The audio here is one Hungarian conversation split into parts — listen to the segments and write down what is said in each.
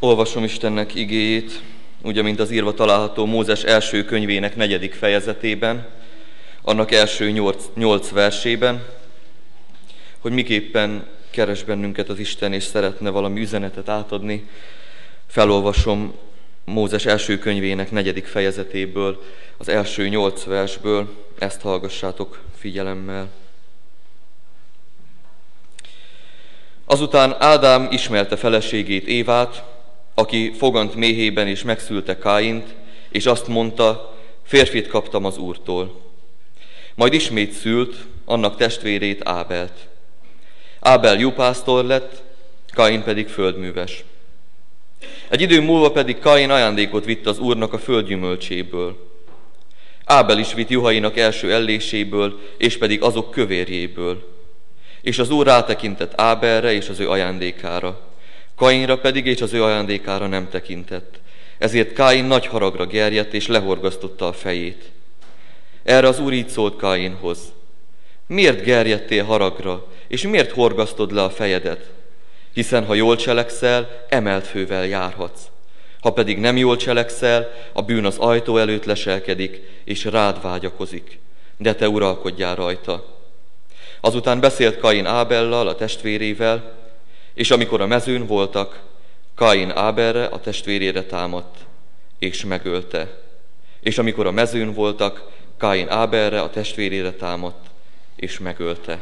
Olvasom Istennek igéjét, úgy, mint az írva található Mózes első könyvének 4. fejezetében, annak első 8 versében, hogy miképpen keres bennünket az Isten, és szeretne valami üzenetet átadni. Felolvasom Mózes első könyvének 4. fejezetéből, az első 8 versből, ezt hallgassátok figyelemmel. Azután Ádám ismerte feleségét Évát, aki fogant méhében is megszülte Káint, és azt mondta, férfit kaptam az Úrtól. Majd ismét szült annak testvérét Ábelt. Ábel juhásztor lett, Káin pedig földműves. Egy idő múlva pedig Káin ajándékot vitt az Úrnak a földgyümölcséből. Ábel is vitt juhainak első elléséből, és pedig azok kövérjéből. És az Úr rátekintett Ábelre és az ő ajándékára. Káinra pedig és az ő ajándékára nem tekintett. Ezért Káin nagy haragra gerjedt, és lehorgasztotta a fejét. Erre az Úr így szólt Káinhoz: miért gerjedtél haragra, és miért horgasztod le a fejedet? Hiszen ha jól cselekszel, emelt fővel járhatsz. Ha pedig nem jól cselekszel, a bűn az ajtó előtt leselkedik, és rád vágyakozik. De te uralkodjál rajta. Azután beszélt Káin Ábellal, a testvérével, és amikor a mezőn voltak, Káin Ábelre, a testvérére támadt, és megölte. És amikor a mezőn voltak, Káin Ábelre, a testvérére támadt, és megölte.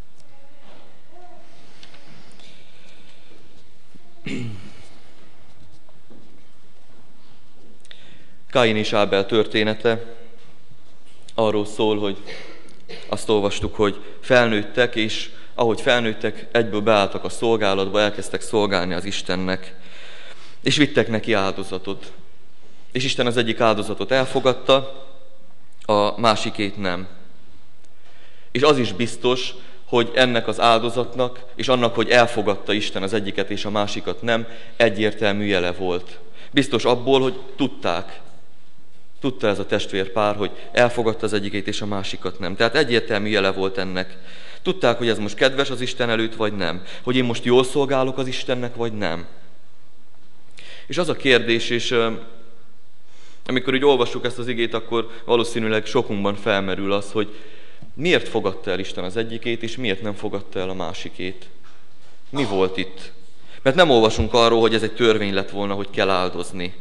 Káin és Ábel története arról szól, hogy azt olvastuk, hogy felnőttek, és ahogy felnőttek, egyből beálltak a szolgálatba, elkezdtek szolgálni az Istennek, és vittek neki áldozatot. És Isten az egyik áldozatot elfogadta, a másikét nem. És az is biztos, hogy ennek az áldozatnak, és annak, hogy elfogadta Isten az egyiket és a másikat nem, egyértelmű jele volt. Biztos abból, hogy tudta ez a testvérpár, hogy elfogadta az egyikét és a másikat nem. Tehát egyértelmű jele volt ennek. Tudták, hogy ez most kedves az Isten előtt, vagy nem. Hogy én most jól szolgálok az Istennek, vagy nem. És az a kérdés, és amikor így olvassuk ezt az igét, akkor valószínűleg sokunkban felmerül az, hogy miért fogadta el Isten az egyikét, és miért nem fogadta el a másikét. Mi volt itt? Mert nem olvasunk arról, hogy ez egy törvény lett volna, hogy kell áldozni.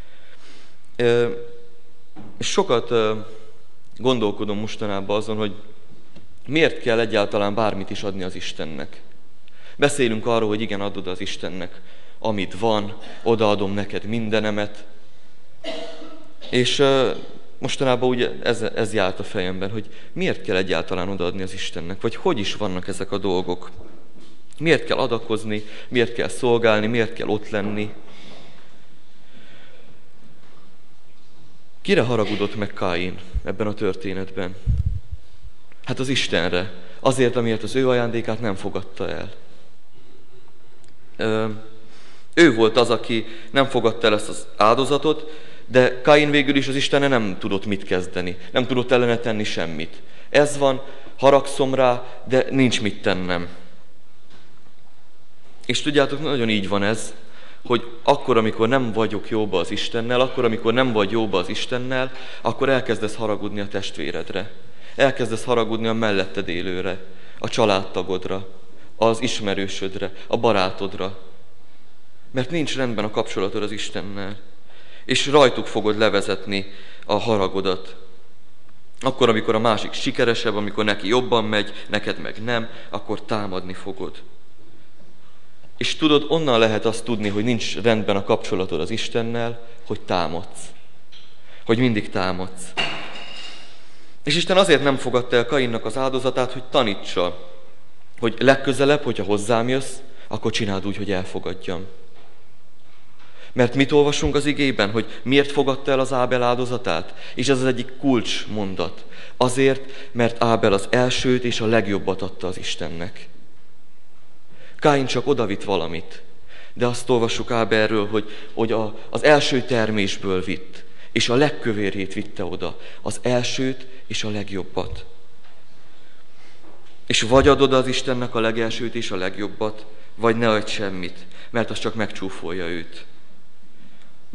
És sokat gondolkodom mostanában azon, hogy miért kell egyáltalán bármit is adni az Istennek. Beszélünk arról, hogy igen, adod az Istennek, amit van, odaadom neked mindenemet. És mostanában ugye ez járt a fejemben, hogy miért kell egyáltalán odaadni az Istennek, vagy hogy is vannak ezek a dolgok. Miért kell adakozni, miért kell szolgálni, miért kell ott lenni. Kire haragudott meg Káin ebben a történetben? Hát az Istenre. Azért, amiért az ő ajándékát nem fogadta el. Ő volt az, aki nem fogadta el ezt az áldozatot, de Káin végül is az Istennel nem tudott mit kezdeni. Nem tudott ellene tenni semmit. Ez van, haragszom rá, de nincs mit tennem. És tudjátok, nagyon így van ez, hogy akkor, amikor nem vagyok jóba az Istennel, akkor, amikor nem vagy jóba az Istennel, akkor elkezdesz haragudni a testvéredre. Elkezdesz haragudni a melletted élőre, a családtagodra, az ismerősödre, a barátodra. Mert nincs rendben a kapcsolatod az Istennel. És rajtuk fogod levezetni a haragodat. Akkor, amikor a másik sikeresebb, amikor neki jobban megy, neked meg nem, akkor támadni fogod. És tudod, onnan lehet azt tudni, hogy nincs rendben a kapcsolatod az Istennel, hogy támadsz. Hogy mindig támadsz. És Isten azért nem fogadta el Káinnak az áldozatát, hogy tanítsa, hogy legközelebb, hogyha hozzám jössz, akkor csináld úgy, hogy elfogadjam. Mert mit olvasunk az igében, hogy miért fogadta el az Ábel áldozatát? És ez az egyik kulcsmondat. Azért, mert Ábel az elsőt és a legjobbat adta az Istennek. Káin csak odavitt valamit, de azt olvassuk Ábelről, hogy az első termésből vitt, és a legkövérjét vitte oda, az elsőt és a legjobbat. És vagy adod az Istennek a legelsőt és a legjobbat, vagy ne adj semmit, mert az csak megcsúfolja őt.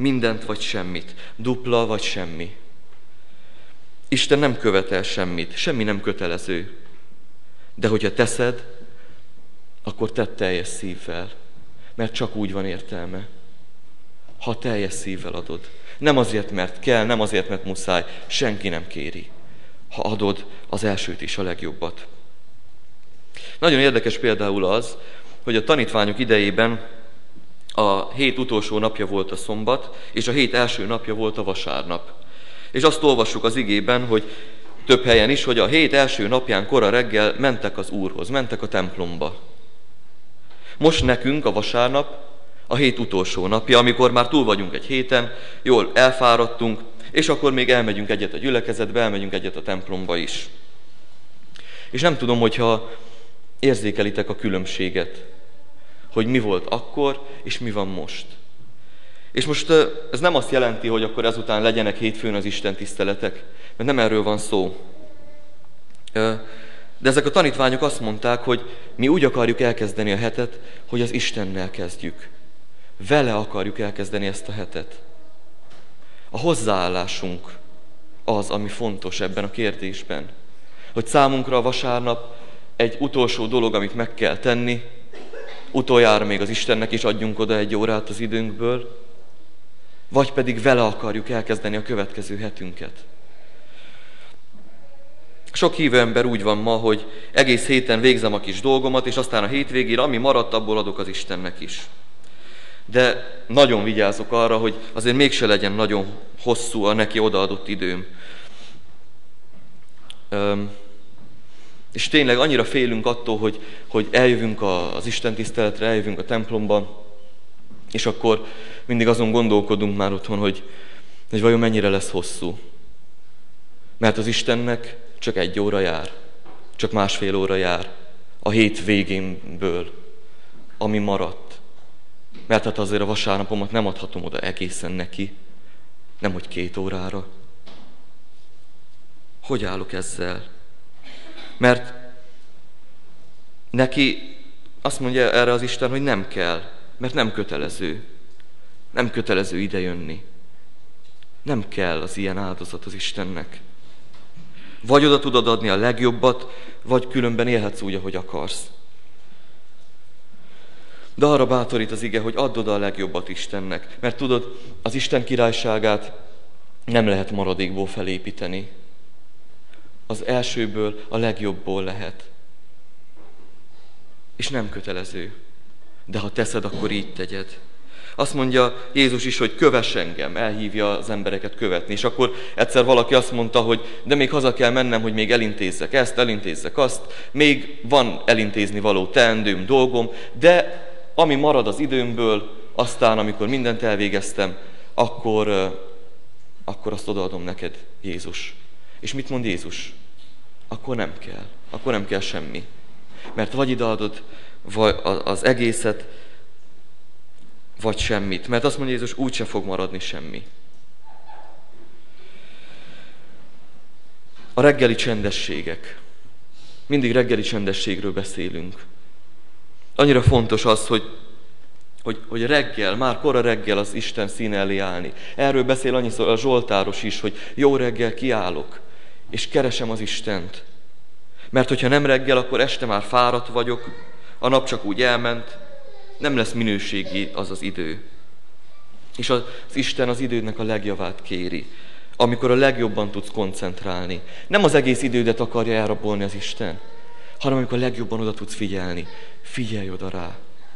Mindent vagy semmit, dupla vagy semmi. Isten nem követel semmit, semmi nem kötelező. De hogyha teszed, akkor tedd teljes szívvel, mert csak úgy van értelme. Ha teljes szívvel adod. Nem azért, mert kell, nem azért, mert muszáj, senki nem kéri. Ha adod az elsőt is, a legjobbat. Nagyon érdekes például az, hogy a tanítványok idejében a hét utolsó napja volt a szombat, és a hét első napja volt a vasárnap. És azt olvassuk az igében, hogy több helyen is, hogy a hét első napján kora reggel mentek az Úrhoz, mentek a templomba. Most nekünk a vasárnap a hét utolsó napja, amikor már túl vagyunk egy héten, jól elfáradtunk, és akkor még elmegyünk egyet a gyülekezetbe, elmegyünk egyet a templomba is. És nem tudom, hogyha érzékelitek a különbséget, hogy mi volt akkor, és mi van most. És most ez nem azt jelenti, hogy akkor ezután legyenek hétfőn az Isten tiszteletek, mert nem erről van szó. De ezek a tanítványok azt mondták, hogy mi úgy akarjuk elkezdeni a hetet, hogy az Istennel kezdjük. Vele akarjuk elkezdeni ezt a hetet. A hozzáállásunk az, ami fontos ebben a kérdésben. Hogy számunkra a vasárnap egy utolsó dolog, amit meg kell tenni, utoljára még az Istennek is adjunk oda egy órát az időnkből, vagy pedig vele akarjuk elkezdeni a következő hetünket. Sok hívő ember úgy van ma, hogy egész héten végzem a kis dolgomat, és aztán a hétvégére, ami maradt, abból adok az Istennek is. De nagyon vigyázok arra, hogy azért mégse legyen nagyon hosszú a neki odaadott időm. És tényleg annyira félünk attól, hogy eljövünk az Isten tiszteletre, eljövünk a templomba, és akkor mindig azon gondolkodunk már otthon, hogy vajon mennyire lesz hosszú. Mert az Istennek csak 1 óra jár, csak 1,5 óra jár a hét végénből, ami maradt. Mert hát azért a vasárnapomat nem adhatom oda egészen neki, nemhogy 2 órára. Hogy állok ezzel? Mert neki azt mondja erre az Isten, hogy nem kell, mert nem kötelező. Nem kötelező idejönni. Nem kell az ilyen áldozat az Istennek. Vagy oda tudod adni a legjobbat, vagy különben élhetsz úgy, ahogy akarsz. De arra bátorít az ige, hogy add oda a legjobbat Istennek. Mert tudod, az Isten királyságát nem lehet maradékból felépíteni. Az elsőből, a legjobbból lehet. És nem kötelező. De ha teszed, akkor így tegyed. Azt mondja Jézus is, hogy kövess engem, elhívja az embereket követni. És akkor egyszer valaki azt mondta, hogy de még haza kell mennem, hogy még elintézzek ezt, elintézzek azt, még van elintézni való teendőm, dolgom, de ami marad az időmből, aztán, amikor mindent elvégeztem, akkor azt odaadom neked, Jézus. És mit mond Jézus? Akkor nem kell. Akkor nem kell semmi. Mert vagy ideadod az egészet, vagy semmit. Mert azt mondja Jézus, úgyse fog maradni semmi. A reggeli csendességek. Mindig reggeli csendességről beszélünk. Annyira fontos az, hogy reggel, már kora reggel az Isten színe elé állni. Erről beszél annyiszor a Zsoltáros is, hogy jó reggel kiállok, és keresem az Istent. Mert hogyha nem reggel, akkor este már fáradt vagyok, a nap csak úgy elment, nem lesz minőségi az az idő. És az Isten az idődnek a legjavát kéri, amikor a legjobban tudsz koncentrálni. Nem az egész idődet akarja elrabolni az Isten, hanem amikor a legjobban oda tudsz figyelni. Figyelj oda rá.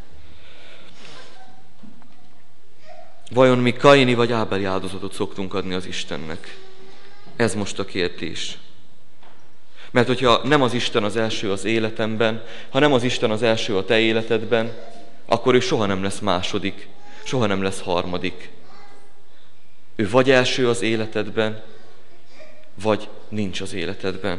Vajon mi Kaini vagy Ábeli áldozatot szoktunk adni az Istennek? Ez most a kérdés. Mert hogyha nem az Isten az első az életemben, ha nem az Isten az első a te életedben, akkor ő soha nem lesz második, soha nem lesz harmadik. Ő vagy első az életedben, vagy nincs az életedben.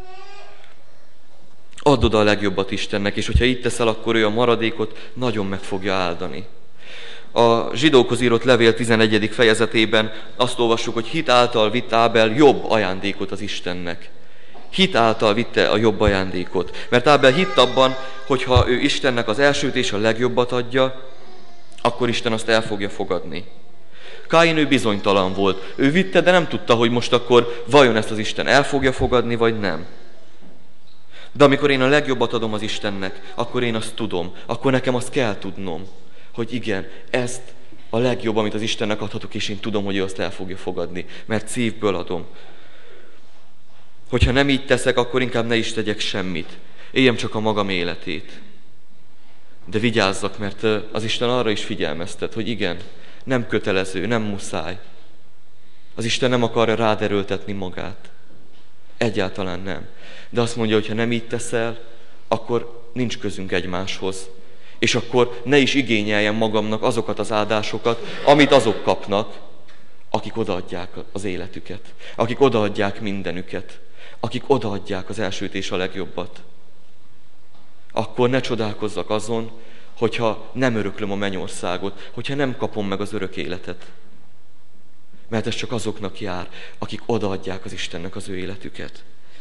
Add oda a legjobbat Istennek, és hogyha így teszel, akkor ő a maradékot nagyon meg fogja áldani. A Zsidókhoz írott levél 11. fejezetében azt olvassuk, hogy hit által vitt Ábel jobb ajándékot az Istennek. Hit által vitte a jobb ajándékot. Mert Ábel hitt abban, hogy ha ő Istennek az elsőt és a legjobbat adja, akkor Isten azt el fogja fogadni. Káin ő bizonytalan volt. Ő vitte, de nem tudta, hogy most akkor vajon ezt az Isten el fogja fogadni, vagy nem. De amikor én a legjobbat adom az Istennek, akkor én azt tudom, akkor nekem azt kell tudnom, hogy igen, ezt a legjobb, amit az Istennek adhatok, és én tudom, hogy ő azt el fogja fogadni, mert szívből adom. Hogyha nem így teszek, akkor inkább ne is tegyek semmit. Éljem csak a magam életét. De vigyázzak, mert az Isten arra is figyelmeztet, hogy igen, nem kötelező, nem muszáj. Az Isten nem akarja rád erőltetni magát. Egyáltalán nem. De azt mondja, hogy ha nem így teszel, akkor nincs közünk egymáshoz. És akkor ne is igényeljem magamnak azokat az áldásokat, amit azok kapnak, akik odaadják az életüket, akik odaadják mindenüket, akik odaadják az elsőt és a legjobbat. Akkor ne csodálkozzak azon, hogyha nem öröklöm a mennyországot, hogyha nem kapom meg az örök életet. Mert ez csak azoknak jár, akik odaadják az Istennek az ő életüket.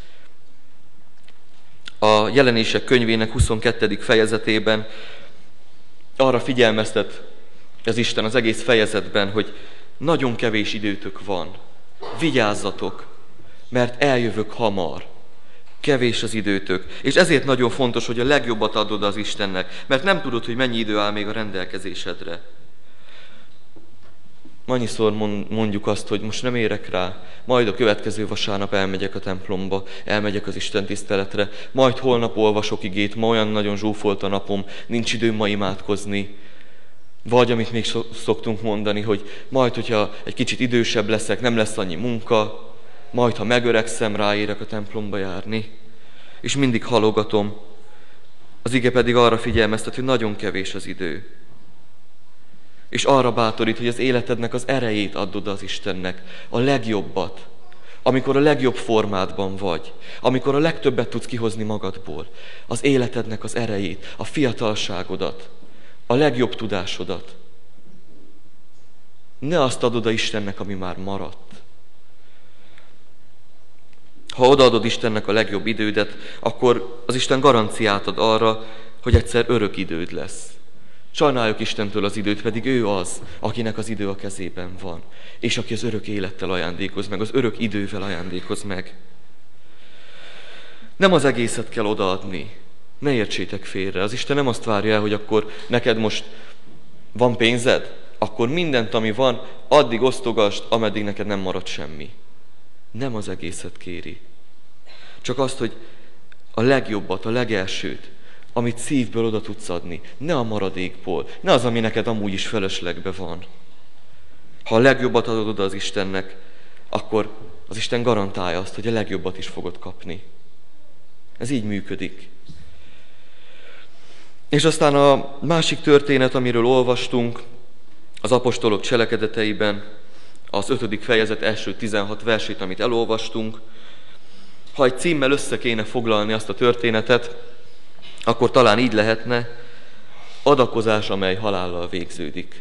A Jelenések könyvének 22. fejezetében arra figyelmeztet az Isten az egész fejezetben, hogy nagyon kevés időtök van. Vigyázzatok, mert eljövök hamar. Kevés az időtök. És ezért nagyon fontos, hogy a legjobbat adod az Istennek, mert nem tudod, hogy mennyi idő áll még a rendelkezésedre. Annyiszor mondjuk azt, hogy most nem érek rá, majd a következő vasárnap elmegyek a templomba, elmegyek az Isten tiszteletre, majd holnap olvasok igét, ma olyan nagyon zsúfolt a napom, nincs időm ma imádkozni. Vagy amit még szoktunk mondani, hogy majd, hogyha egy kicsit idősebb leszek, nem lesz annyi munka, majd, ha megöregszem, ráérek a templomba járni. És mindig halogatom. Az ige pedig arra figyelmeztet, hogy nagyon kevés az idő. És arra bátorít, hogy az életednek az erejét add oda az Istennek, a legjobbat, amikor a legjobb formádban vagy, amikor a legtöbbet tudsz kihozni magadból, az életednek az erejét, a fiatalságodat, a legjobb tudásodat. Ne azt add oda Istennek, ami már maradt. Ha odaadod Istennek a legjobb idődet, akkor az Isten garanciát ad arra, hogy egyszer örök időd lesz. Sajnáljuk Istentől az időt, pedig ő az, akinek az idő a kezében van, és aki az örök élettel ajándékoz meg, az örök idővel ajándékoz meg. Nem az egészet kell odaadni, ne értsétek félre. Az Isten nem azt várja el, hogy akkor neked most van pénzed, akkor mindent, ami van, addig osztogasd, ameddig neked nem marad semmi. Nem az egészet kéri. Csak azt, hogy a legjobbat, a legelsőt, amit szívből oda tudsz adni. Ne a maradékból, ne az, ami neked amúgy is feleslegbe van. Ha a legjobbat adod oda az Istennek, akkor az Isten garantálja azt, hogy a legjobbat is fogod kapni. Ez így működik. És aztán a másik történet, amiről olvastunk, az apostolok cselekedeteiben, az 5. fejezet első 16 versét, amit elolvastunk. Ha egy címmel össze kéne foglalni azt a történetet, akkor talán így lehetne: adakozás, amely halállal végződik.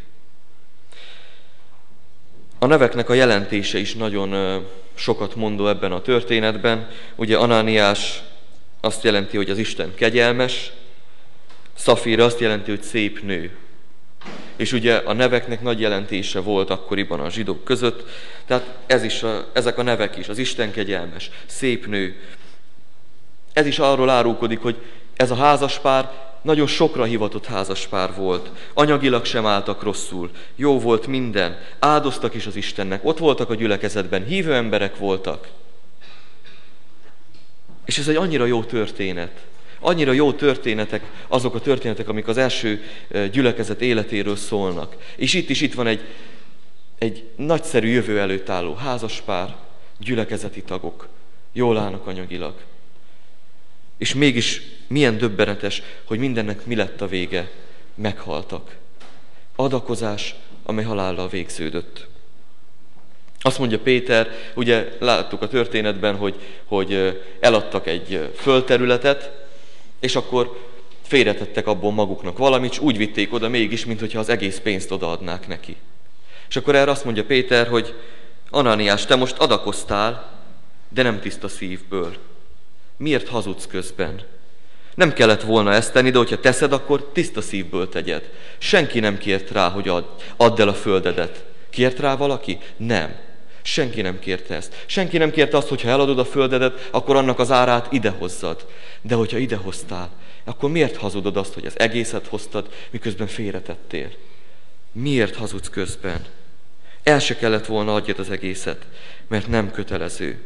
A neveknek a jelentése is nagyon sokat mondó ebben a történetben. Ugye Anániás azt jelenti, hogy az Isten kegyelmes, Szafira azt jelenti, hogy szép nő. És ugye a neveknek nagy jelentése volt akkoriban a zsidók között, tehát ezek a nevek is, az Isten kegyelmes, szép nő. Ez is arról árulkodik, hogy ez a házaspár nagyon sokra hivatott házaspár volt. Anyagilag sem álltak rosszul, jó volt minden, áldoztak is az Istennek, ott voltak a gyülekezetben, hívő emberek voltak. És ez egy annyira jó történet. Annyira jó történetek, azok a történetek, amik az első gyülekezet életéről szólnak. És itt van egy nagyszerű jövő előtt álló házaspár, gyülekezeti tagok, jól állnak anyagilag. És mégis milyen döbbenetes, hogy mindennek mi lett a vége. Meghaltak. Adakozás, amely halállal végződött. Azt mondja Péter, ugye láttuk a történetben, hogy eladtak egy földterületet, és akkor félretettek abból maguknak valamit, és úgy vitték oda mégis, mintha az egész pénzt odaadnák neki. És akkor erre azt mondja Péter, hogy Anániás, te most adakoztál, de nem tiszta szívből. Miért hazudsz közben? Nem kellett volna ezt tenni, de hogyha teszed, akkor tiszta szívből tegyed. Senki nem kért rá, hogy add el a földedet. Kért rá valaki? Nem. Senki nem kérte ezt. Senki nem kérte azt, hogy ha eladod a földedet, akkor annak az árát idehozzad. De hogyha idehoztál, akkor miért hazudod azt, hogy az egészet hoztad, miközben félretettél? Miért hazudsz közben? El se kellett volna adjad az egészet, mert nem kötelező.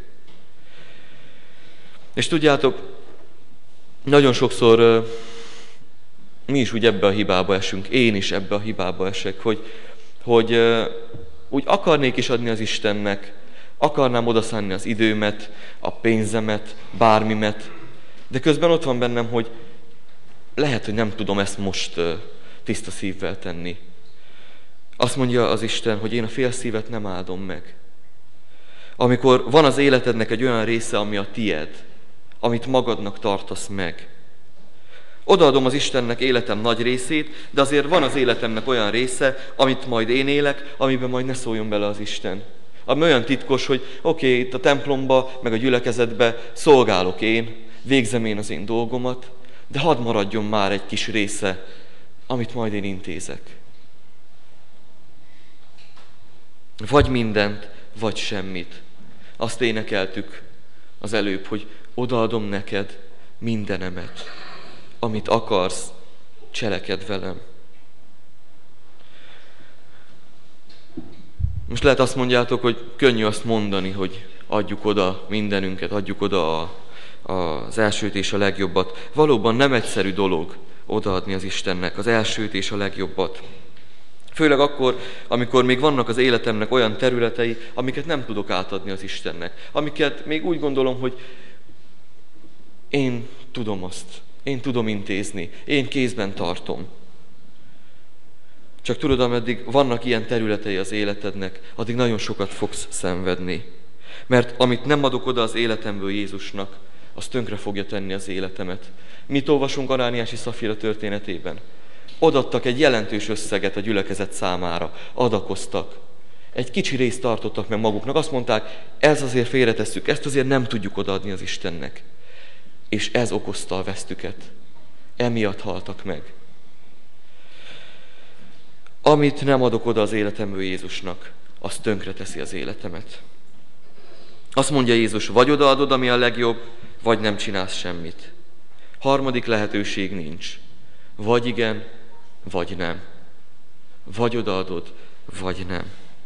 És tudjátok, nagyon sokszor mi is úgy ebbe a hibába esünk, én is ebbe a hibába esek, hogy úgy akarnék is adni az Istennek, akarnám odaszánni az időmet, a pénzemet, bármimet, de közben ott van bennem, hogy lehet, hogy nem tudom ezt most tiszta szívvel tenni. Azt mondja az Isten, hogy én a fél szívet nem áldom meg. Amikor van az életednek egy olyan része, ami a tied, amit magadnak tartasz meg. Odaadom az Istennek életem nagy részét, de azért van az életemnek olyan része, amit majd én élek, amiben majd ne szóljon bele az Isten. Ami olyan titkos, hogy oké, itt a templomba, meg a gyülekezetbe szolgálok én, végzem én az én dolgomat, de hadd maradjon már egy kis része, amit majd én intézek. Vagy mindent, vagy semmit. Azt énekeltük az előbb, hogy odaadom neked mindenemet. Amit akarsz, cselekedd velem. Most lehet azt mondjátok, hogy könnyű azt mondani, hogy adjuk oda mindenünket, adjuk oda az elsőt és a legjobbat. Valóban nem egyszerű dolog odaadni az Istennek az elsőt és a legjobbat. Főleg akkor, amikor még vannak az életemnek olyan területei, amiket nem tudok átadni az Istennek. Amiket még úgy gondolom, hogy én tudom azt, én tudom intézni, én kézben tartom. Csak tudod, ameddig vannak ilyen területei az életednek, addig nagyon sokat fogsz szenvedni. Mert amit nem adok oda az életemből Jézusnak, az tönkre fogja tenni az életemet. Mit olvasunk Anániás és Szafira történetében? Odaadtak egy jelentős összeget a gyülekezet számára, adakoztak. Egy kicsi részt tartottak meg maguknak, azt mondták, ezt azért félretesszük, ezt azért nem tudjuk odaadni az Istennek. És ez okozta a vesztüket. Emiatt haltak meg. Amit nem adok oda az életemből Jézusnak, az tönkre teszi az életemet. Azt mondja Jézus, vagy odaadod, ami a legjobb, vagy nem csinálsz semmit. Harmadik lehetőség nincs. Vagy igen, vagy nem. Vagy odaadod, vagy nem.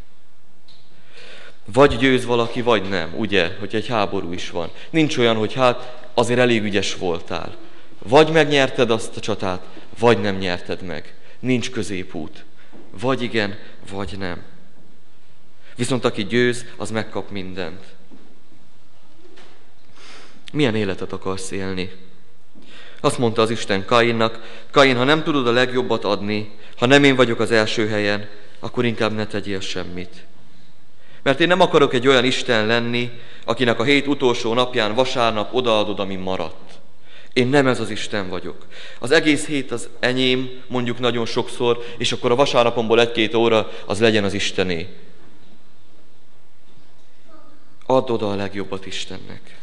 Vagy győz valaki, vagy nem, ugye, hogy egy háború is van. Nincs olyan, hogy hát azért elég ügyes voltál. Vagy megnyerted azt a csatát, vagy nem nyerted meg. Nincs középút. Vagy igen, vagy nem. Viszont aki győz, az megkap mindent. Milyen életet akarsz élni? Azt mondta az Isten Káinnak, Káin, ha nem tudod a legjobbat adni, ha nem én vagyok az első helyen, akkor inkább ne tegyél semmit. Mert én nem akarok egy olyan Isten lenni, akinek a hét utolsó napján vasárnap odaadod, ami maradt. Én nem ez az Isten vagyok. Az egész hét az enyém, mondjuk nagyon sokszor, és akkor a vasárnapomból 1-2 óra az legyen az Istené. Add oda a legjobbat Istennek.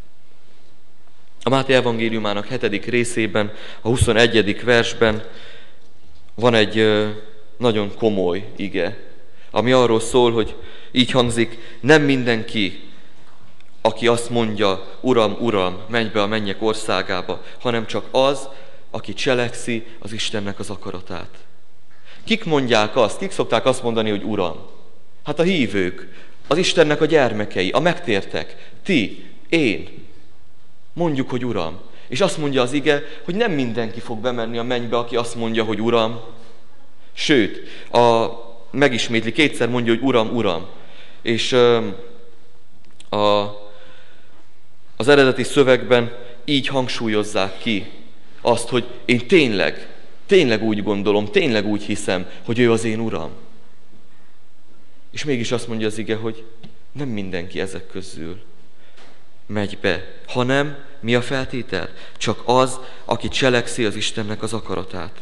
A Máté evangéliumának 7. részében, a 21. versben van egy nagyon komoly ige, ami arról szól, hogy így hangzik, nem mindenki, aki azt mondja, Uram, Uram, menj be a mennyek országába, hanem csak az, aki cselekszi az Istennek az akaratát. Kik mondják azt, kik szokták azt mondani, hogy Uram? Hát a hívők, az Istennek a gyermekei, a megtértek, ti, én. Mondjuk, hogy Uram. És azt mondja az ige, hogy nem mindenki fog bemenni a mennybe, aki azt mondja, hogy Uram. Sőt, megismétli, 2-szer mondja, hogy Uram, Uram. És az eredeti szövegben így hangsúlyozzák ki azt, hogy én tényleg úgy gondolom, tényleg úgy hiszem, hogy ő az én Uram. És mégis azt mondja az ige, hogy nem mindenki ezek közül megy be, hanem mi a feltétel? Csak az, aki cselekszi az Istennek az akaratát.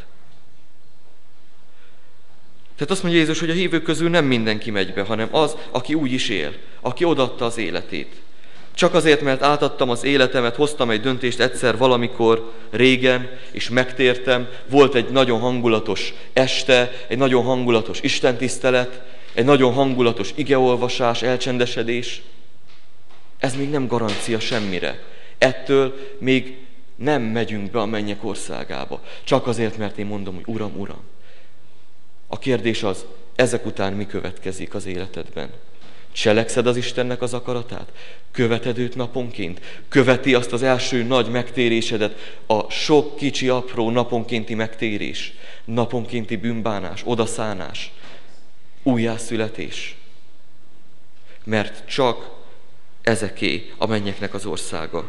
Tehát azt mondja Jézus, hogy a hívők közül nem mindenki megy be, hanem az, aki úgy is él, aki odaadta az életét. Csak azért, mert átadtam az életemet, hoztam egy döntést egyszer valamikor régen, és megtértem, volt egy nagyon hangulatos este, egy nagyon hangulatos istentisztelet, egy nagyon hangulatos igeolvasás, elcsendesedés, ez még nem garancia semmire. Ettől még nem megyünk be a mennyek országába. Csak azért, mert én mondom, hogy Uram, Uram. A kérdés az, ezek után mi következik az életedben? Cselekszed az Istennek az akaratát? Követed őt naponként? Követi azt az első nagy megtérésedet, a sok kicsi, apró naponkénti megtérés, naponkénti bűnbánás, odaszánás, újjászületés? Mert csak ezeké a mennyeknek az országa.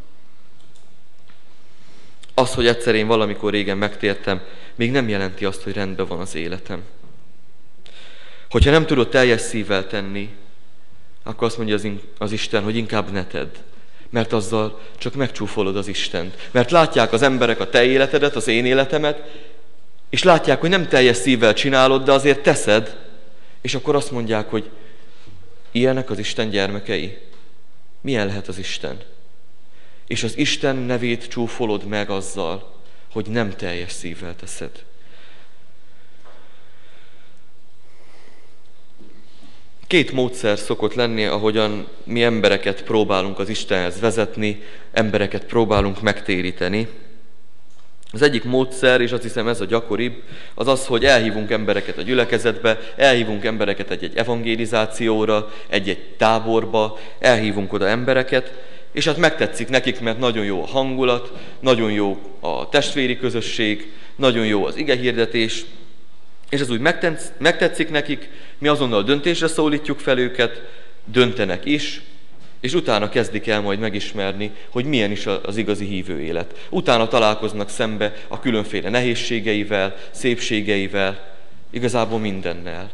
Az, hogy egyszer én valamikor régen megtértem, még nem jelenti azt, hogy rendben van az életem. Hogyha nem tudod teljes szívvel tenni, akkor azt mondja az Isten, hogy inkább ne tedd, mert azzal csak megcsúfolod az Istent. Mert látják az emberek a te életedet, az én életemet, és látják, hogy nem teljes szívvel csinálod, de azért teszed, és akkor azt mondják, hogy ilyenek az Isten gyermekei. Milyen lehet az Isten? És az Isten nevét csúfolod meg azzal, hogy nem teljes szívvel teszed. Két módszer szokott lenni, ahogyan mi embereket próbálunk az Istenhez vezetni, embereket próbálunk megtéríteni. Az egyik módszer, és azt hiszem ez a gyakoribb, az az, hogy elhívunk embereket a gyülekezetbe, elhívunk embereket egy evangelizációra, egy táborba, elhívunk oda embereket, és hát megtetszik nekik, mert nagyon jó a hangulat, nagyon jó a testvéri közösség, nagyon jó az igehirdetés, és ez úgy megtetszik nekik, mi azonnal döntésre szólítjuk fel őket, döntenek is, és utána kezdik el majd megismerni, hogy milyen is az igazi hívő élet. Utána találkoznak szembe a különféle nehézségeivel, szépségeivel, igazából mindennel.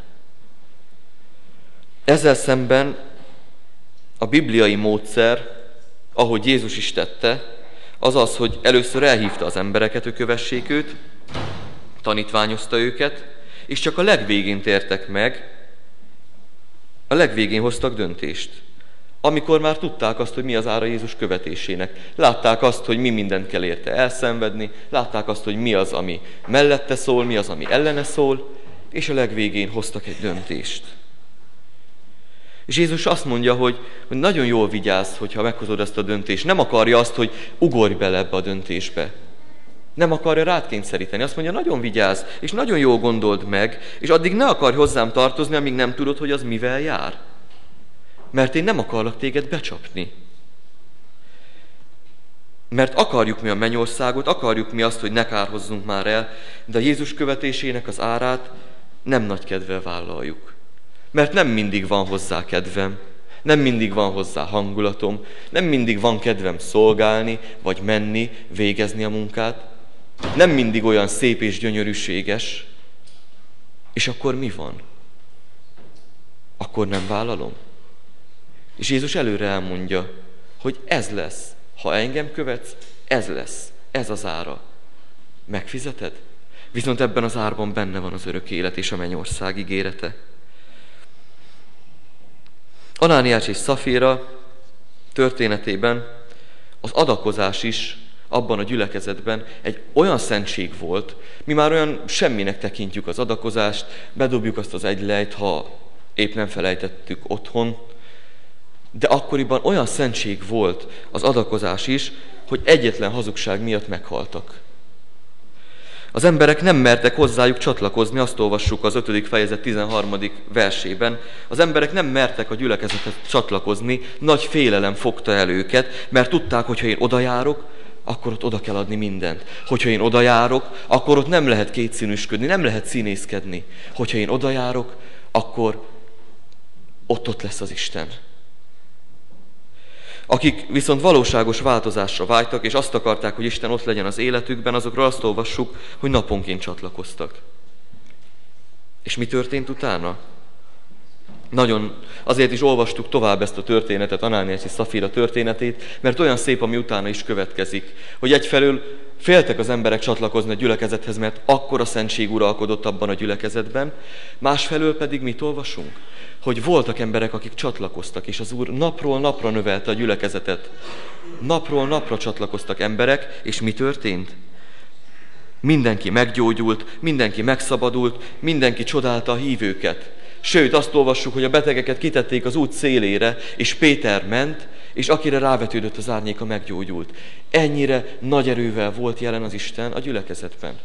Ezzel szemben a bibliai módszer, ahogy Jézus is tette, az az, hogy először elhívta az embereket, hogy kövessék őt, tanítványozta őket, és csak a legvégén tértek meg, a legvégén hoztak döntést. Amikor már tudták azt, hogy mi az ára Jézus követésének. Látták azt, hogy mi mindent kell érte elszenvedni, látták azt, hogy mi az, ami mellette szól, mi az, ami ellene szól, és a legvégén hoztak egy döntést. És Jézus azt mondja, hogy nagyon jól vigyázz, hogyha meghozod ezt a döntést. Nem akarja azt, hogy ugorj bele ebbe a döntésbe. Nem akarja rád kényszeríteni. Azt mondja, nagyon vigyázz, és nagyon jól gondold meg, és addig ne akarj hozzám tartozni, amíg nem tudod, hogy az mivel jár. Mert én nem akarlak téged becsapni. Mert akarjuk mi a mennyországot, akarjuk mi azt, hogy ne kárhozzunk már el, de a Jézus követésének az árát nem nagy kedvel vállaljuk. Mert nem mindig van hozzá kedvem, nem mindig van hozzá hangulatom, nem mindig van kedvem szolgálni, vagy menni, végezni a munkát. Nem mindig olyan szép és gyönyörűséges. És akkor mi van? Akkor nem vállalom? És Jézus előre elmondja, hogy ez lesz. Ha engem követsz, ez lesz. Ez az ára. Megfizeted? Viszont ebben az árban benne van az örök élet és a mennyország ígérete. Anániás és Szafira történetében az adakozás is abban a gyülekezetben egy olyan szentség volt, mi már olyan semminek tekintjük az adakozást, bedobjuk azt az egy lejt, ha épp nem felejtettük otthon, de akkoriban olyan szentség volt az adakozás is, hogy egyetlen hazugság miatt meghaltak. Az emberek nem mertek hozzájuk csatlakozni, azt olvassuk az 5. fejezet 13. versében. Az emberek nem mertek a gyülekezethez csatlakozni, nagy félelem fogta el őket, mert tudták, hogy ha én odajárok, akkor ott oda kell adni mindent. Hogyha én odajárok, akkor ott nem lehet kétszínűsködni, nem lehet színészkedni. Hogyha én odajárok, akkor ott lesz az Isten. Akik viszont valóságos változásra vágytak, és azt akarták, hogy Isten ott legyen az életükben, azokról azt olvassuk, hogy naponként csatlakoztak. És mi történt utána? Azért is olvastuk tovább ezt a történetet, Anániás és Szafira történetét, mert olyan szép, ami utána is következik, hogy egyfelől féltek az emberek csatlakozni a gyülekezethez, mert akkora szentség uralkodott abban a gyülekezetben, másfelől pedig mit olvasunk? Hogy voltak emberek, akik csatlakoztak, és az Úr napról napra növelte a gyülekezetet. Napról napra csatlakoztak emberek, és mi történt? Mindenki meggyógyult, mindenki megszabadult, mindenki csodálta a hívőket. Sőt, azt olvassuk, hogy a betegeket kitették az út szélére, és Péter ment, és akire rávetődött az árnyéka, meggyógyult. Ennyire nagy erővel volt jelen az Isten a gyülekezetben.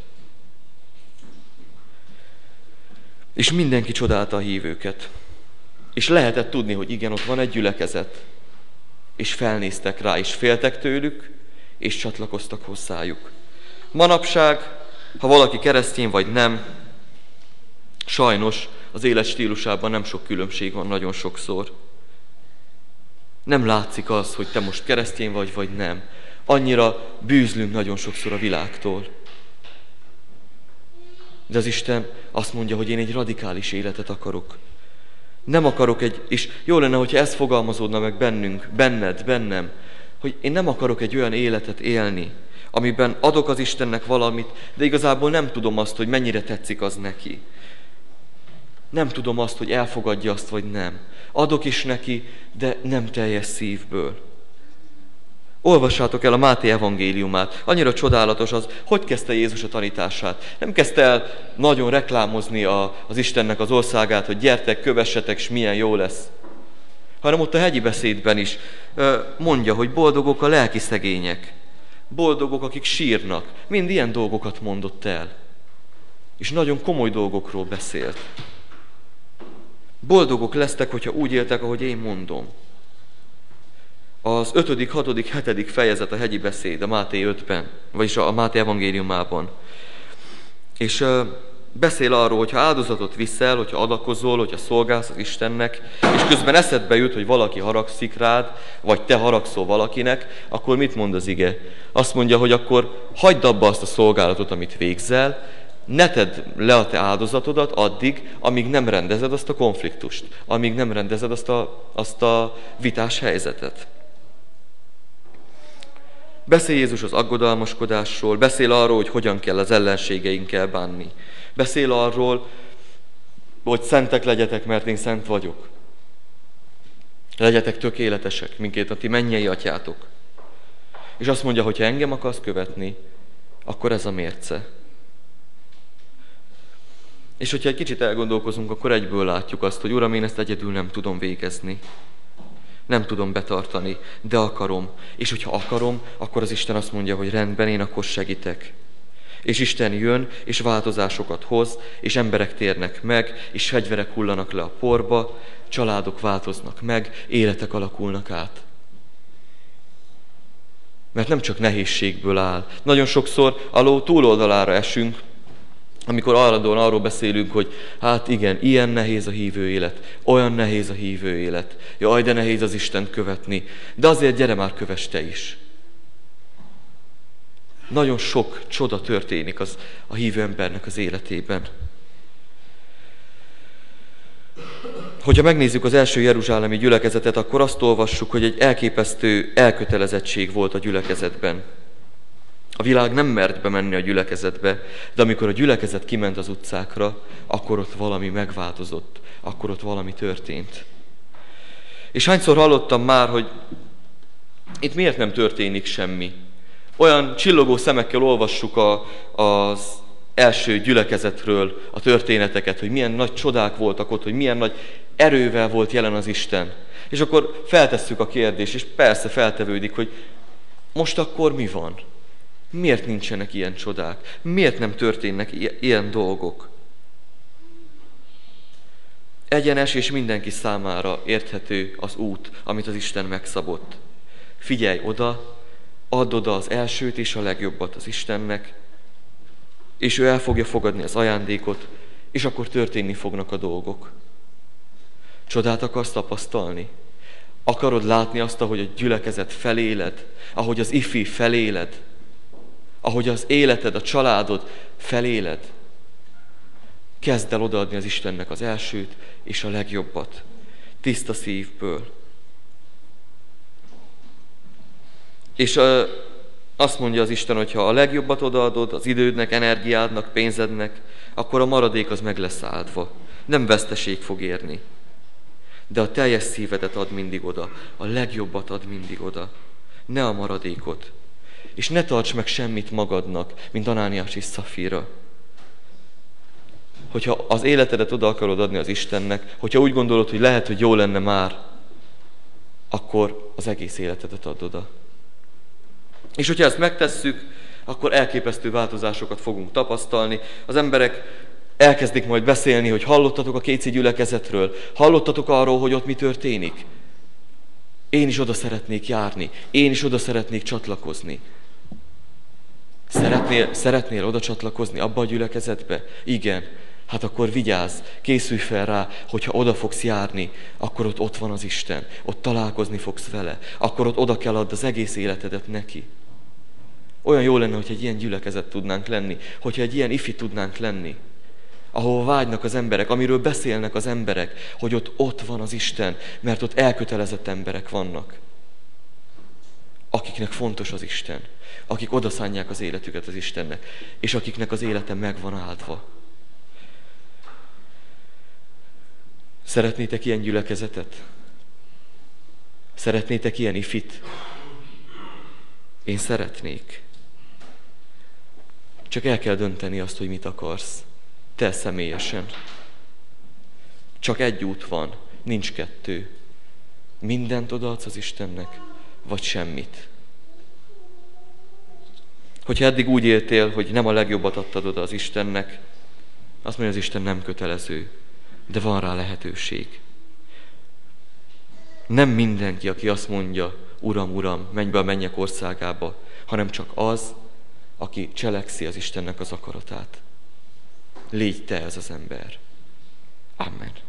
És mindenki csodálta a hívőket. És lehetett tudni, hogy igen, ott van egy gyülekezet. És felnéztek rá, és féltek tőlük, és csatlakoztak hozzájuk. Manapság, ha valaki keresztény vagy nem, sajnos az élet stílusában nem sok különbség van nagyon sokszor. Nem látszik az, hogy te most keresztény vagy nem. Annyira bűzlünk nagyon sokszor a világtól. De az Isten azt mondja, hogy én egy radikális életet akarok. Nem akarok és jó lenne, hogyha ez fogalmazódna meg bennem, hogy én nem akarok egy olyan életet élni, amiben adok az Istennek valamit, de igazából nem tudom azt, hogy mennyire tetszik az neki. Nem tudom azt, hogy elfogadja azt, vagy nem. Adok is neki, de nem teljes szívből. Olvassátok el a Máté evangéliumát. Annyira csodálatos az, hogy kezdte Jézus a tanítását. Nem kezdte el nagyon reklámozni az Istennek az országát, hogy gyertek, kövessetek, és milyen jó lesz. Hanem ott a hegyi beszédben is mondja, hogy boldogok a lelki szegények. Boldogok, akik sírnak. Mind ilyen dolgokat mondott el. És nagyon komoly dolgokról beszélt. Boldogok lesztek, hogyha úgy éltek, ahogy én mondom. Az 5., 6., 7. fejezet a hegyi beszéd a Máté 5-ben, vagyis a Máté evangéliumában. És beszél arról, hogy ha áldozatot viszel, hogyha adakozol, hogyha szolgálsz az Istennek, és közben eszedbe jut, hogy valaki haragszik rád, vagy te haragszol valakinek, akkor mit mond az ige? Azt mondja, hogy akkor hagyd abba azt a szolgálatot, amit végzel, ne tedd le a te áldozatodat addig, amíg nem rendezed azt a konfliktust, amíg nem rendezed azt a vitás helyzetet. Beszél Jézus az aggodalmaskodásról, beszél arról, hogy hogyan kell az ellenségeinkkel bánni. Beszél arról, hogy szentek legyetek, mert én szent vagyok. Legyetek tökéletesek, minket a ti mennyei atyátok. És azt mondja, hogy ha engem akarsz követni, akkor ez a mérce. És hogyha egy kicsit elgondolkozunk, akkor egyből látjuk azt, hogy Uram, én ezt egyedül nem tudom végezni. Nem tudom betartani, de akarom. És hogyha akarom, akkor az Isten azt mondja, hogy rendben, én akkor segítek. És Isten jön, és változásokat hoz, és emberek térnek meg, és fegyverek hullanak le a porba, családok változnak meg, életek alakulnak át. Mert nem csak nehézségből áll. Nagyon sokszor a ló túloldalára esünk, amikor arról beszélünk, hogy hát igen, ilyen nehéz a hívő élet, olyan nehéz a hívő élet, jaj, de nehéz az Istent követni, de azért gyere már, kövess te is. Nagyon sok csoda történik a hívő embernek az életében. Hogyha megnézzük az első jeruzsálemi gyülekezetet, akkor azt olvassuk, hogy egy elképesztő elkötelezettség volt a gyülekezetben. A világ nem mert bemenni a gyülekezetbe, de amikor a gyülekezet kiment az utcákra, akkor ott valami megváltozott, akkor ott valami történt. És hányszor hallottam már, hogy itt miért nem történik semmi? Olyan csillogó szemekkel olvassuk az első gyülekezetről a történeteket, hogy milyen nagy csodák voltak ott, hogy milyen nagy erővel volt jelen az Isten. És akkor feltesszük a kérdést, és persze feltevődik, hogy most akkor mi van? Miért nincsenek ilyen csodák? Miért nem történnek ilyen dolgok? Egyenes és mindenki számára érthető az út, amit az Isten megszabott. Figyelj oda, add oda az elsőt és a legjobbat az Istennek, és ő el fogja fogadni az ajándékot, és akkor történni fognak a dolgok. Csodát akarsz tapasztalni? Akarod látni azt, ahogy a gyülekezet feléled, ahogy az ifi feléled, ahogy az életed, a családod feléled? Kezd el odaadni az Istennek az elsőt és a legjobbat. Tiszta szívből. És azt mondja az Isten, hogy ha a legjobbat odaadod, az idődnek, energiádnak, pénzednek, akkor a maradék az meg lesz áldva. Nem veszteség fog érni. De a teljes szívedet add mindig oda. A legjobbat add mindig oda. Ne a maradékot. És ne tarts meg semmit magadnak, mint Anániás és Szafira. hogyha az életedet oda akarod adni az Istennek, hogyha úgy gondolod, hogy lehet, hogy jó lenne már, akkor az egész életedet add oda. És hogyha ezt megtesszük, akkor elképesztő változásokat fogunk tapasztalni. Az emberek elkezdik majd beszélni, hogy hallottatok a Kéci gyülekezetről, hallottatok arról, hogy ott mi történik. Én is oda szeretnék járni, én is oda szeretnék csatlakozni. Szeretnél oda csatlakozni abba a gyülekezetbe? Igen. Hát akkor vigyázz, készülj fel rá, hogyha oda fogsz járni, akkor ott van az Isten, ott találkozni fogsz vele, akkor ott oda kell add az egész életedet neki. Olyan jó lenne, hogyha egy ilyen gyülekezet tudnánk lenni, hogyha egy ilyen ifi tudnánk lenni, ahol vágynak az emberek, amiről beszélnek az emberek, hogy ott van az Isten, mert ott elkötelezett emberek vannak, akiknek fontos az Isten, akik odaszánják az életüket az Istennek, és akiknek az élete meg van áldva. Szeretnétek ilyen gyülekezetet? Szeretnétek ilyen ifit? Én szeretnék. Csak el kell dönteni azt, hogy mit akarsz. Te személyesen. Csak egy út van, nincs kettő. Mindent odaadsz az Istennek, vagy semmit. Hogyha eddig úgy éltél, hogy nem a legjobbat adtad oda az Istennek, azt mondja, az Isten nem kötelező, de van rá lehetőség. Nem mindenki, aki azt mondja, Uram, Uram, menj be a mennyek országába, hanem csak az, aki cselekszi az Istennek az akaratát. Légy te ez az ember. Amen.